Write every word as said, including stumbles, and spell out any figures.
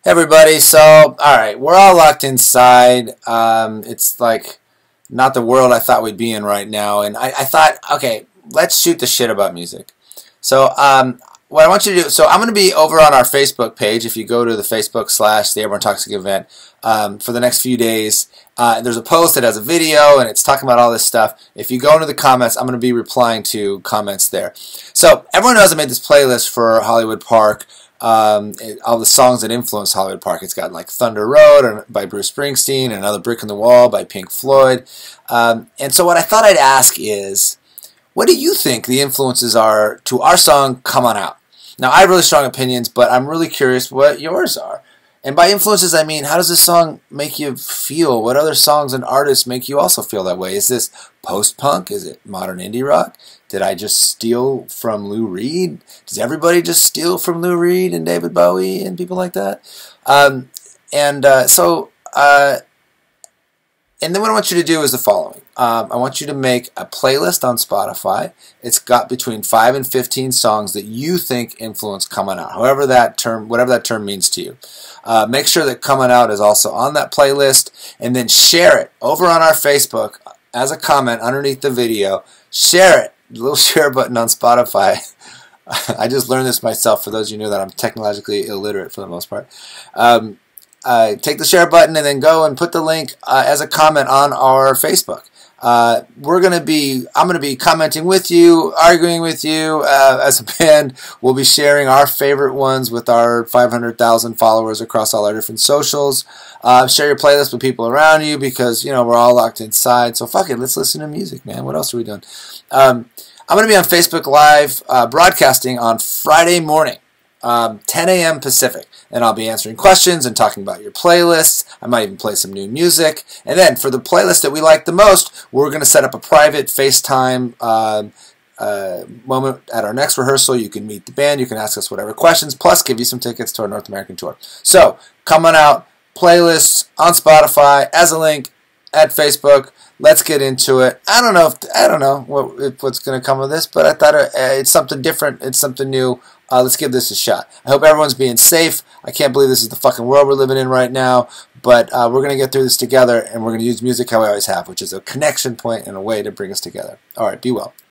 Hey everybody, so alright, we're all locked inside. Um, it's like not the world I thought we'd be in right now, and I, I thought, okay, let's shoot the shit about music. So um, what I want you to do, so I'm going to be over on our Facebook page. If you go to the Facebook slash the Airborne Toxic event um, for the next few days, uh, there's a post that has a video and it's talking about all this stuff. If you go into the comments, I'm going to be replying to comments there. So everyone knows I made this playlist for Hollywood Park. Um, it, all the songs that influenced Hollywood Park. It's got like Thunder Road by Bruce Springsteen, and Another Brick in the Wall by Pink Floyd. Um, and so what I thought I'd ask is, what do you think the influences are to our song Come On Out? Now I have really strong opinions, but I'm really curious what yours are. And by influences I mean, how does this song make you feel? What other songs and artists make you also feel that way? Is this post-punk? Is it modern indie rock? Did I just steal from Lou Reed? Does everybody just steal from Lou Reed and David Bowie and people like that? Um, and uh, so, uh, and then what I want you to do is the following. Um, I want you to make a playlist on Spotify. It's got between five and fifteen songs that you think influence Coming Out, however that term, whatever that term means to you. Uh, make sure that Coming Out is also on that playlist, and then share it over on our Facebook as a comment underneath the video. Share it. The little share button on Spotify. I just learned this myself, for those of you who know that I'm technologically illiterate for the most part. Um, uh, take the share button and then go and put the link uh, as a comment on our Facebook. Uh, we're going to be, I'm going to be commenting with you, arguing with you uh, as a band. We'll be sharing our favorite ones with our five hundred thousand followers across all our different socials. Uh, share your playlist with people around you because, you know, we're all locked inside. So fuck it, let's listen to music, man. What else are we doing? Um, I'm going to be on Facebook Live uh, broadcasting on Friday morning, um, ten A M Pacific. And I'll be answering questions and talking about your playlists. I might even play some new music. And then for the playlist that we like the most, we're going to set up a private FaceTime uh, uh, moment at our next rehearsal. You can meet the band. You can ask us whatever questions, plus give you some tickets to our North American tour. So come on out. Playlists on Spotify as a link at Facebook. Let's get into it. I don't know if I don't know what if what's going to come of this, but I thought uh, it's something different. It's something new. Uh, let's give this a shot. I hope everyone's being safe. I can't believe this is the fucking world we're living in right now, but uh, we're going to get through this together, and we're going to use music how we always have, which is a connection point and a way to bring us together. All right, be well.